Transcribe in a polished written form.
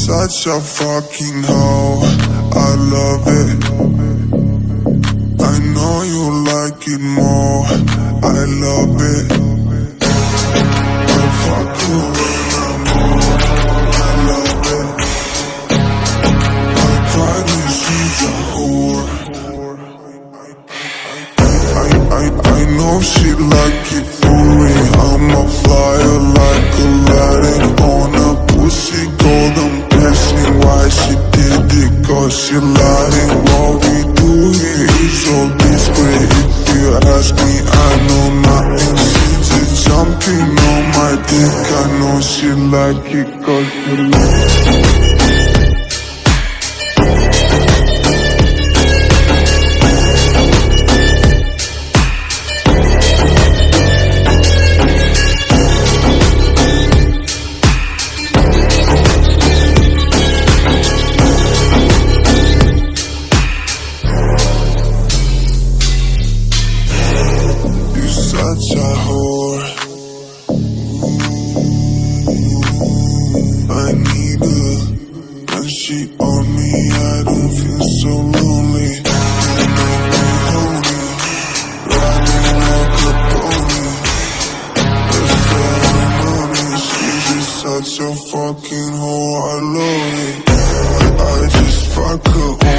such a fucking hoe, I love it. I know you like it more, I love it. I fuck you when I'm home, I love it. I probably she's a whore. I know she like it for me. I'm a flyer like Aladdin on a pussy golden blessing. Why she did it? Cause she lying. What we do here is all discreet. If you ask me, I know nothing. She's just jumping on my dick. I know she like it cause she like it. Such a whore. I need her. When she on me, I don't feel so lonely. Riding like a pony. The ceremony, she's just such a fucking whore. I love it. I just fuck her.